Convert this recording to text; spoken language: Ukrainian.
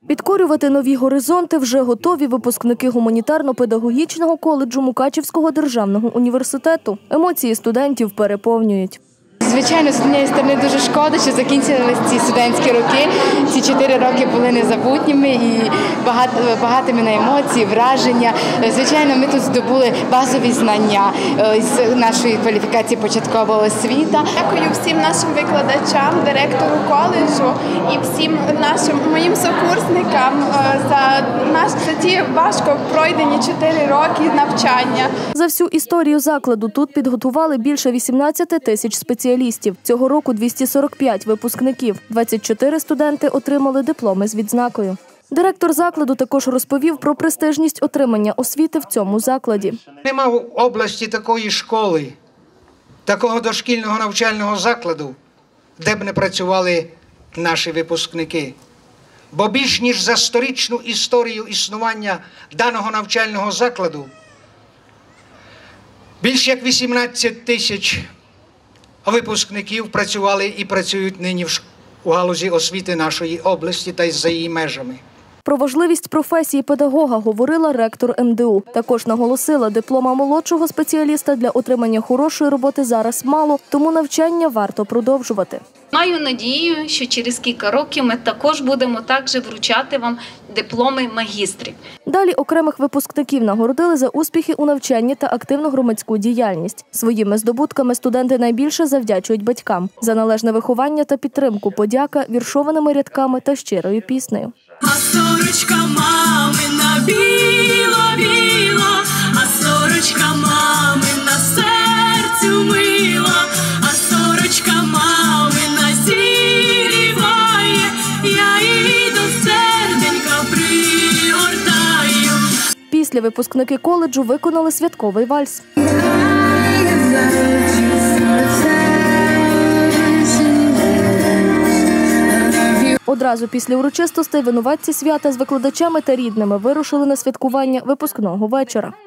Підкорювати нові горизонти вже готові випускники гуманітарно-педагогічного коледжу Мукачівського державного університету. Емоції студентів переповнюють. Звичайно, з однієї сторони дуже шкода, що закінчились ці студентські роки. Ці 4 роки були незабутніми і багатими на емоції, враження. Звичайно, ми тут здобули базові знання з нашої кваліфікації початкова освіта. Дякую всім нашим викладачам, директору коледжу і всім моїм сокурсникам за ті важко пройдені 4 роки навчання. За всю історію закладу тут підготували більше 18 тисяч спеціалістів. Цього року 245 випускників, 24 студенти отримали дипломи з відзнакою. Директор закладу також розповів про престижність отримання освіти в цьому закладі. Нема в області такої школи, такого дошкільного навчального закладу, де б не працювали наші випускники. Бо більш ніж за сторічну історію існування даного навчального закладу, більш як 18 тисяч випускників працювали і працюють нині у галузі освіти нашої області та й за її межами. Про важливість професії педагога говорила ректор МДУ. Також наголосила, диплома молодшого спеціаліста для отримання хорошої роботи зараз мало, тому навчання варто продовжувати. Маю надію, що через кілька років ми також будемо вручати вам дипломи магістрів. Далі окремих випускників нагородили за успіхи у навчанні та активну громадську діяльність. Своїми здобутками студенти найбільше завдячують батькам. За належне виховання та підтримку подяка віршованими рядками та щирою піснею. А сорочка мамина біла-біла, а сорочка мамина серцю мила, а сорочка мамина зігріває, я її до серденька пригортаю. Після випускники коледжу виконали святковий вальс. Одразу після урочистостей винуватці свята з викладачами та рідними вирушили на святкування випускного вечора.